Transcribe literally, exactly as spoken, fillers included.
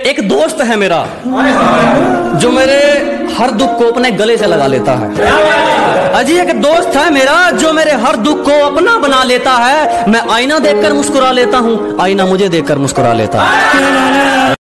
एक दोस्त है मेरा जो मेरे हर दुख को अपने गले से लगा लेता है। अजी एक दोस्त है मेरा जो मेरे हर दुख को अपना बना लेता है। मैं आईना देखकर मुस्कुरा लेता हूँ, आईना मुझे देखकर मुस्कुरा लेता है।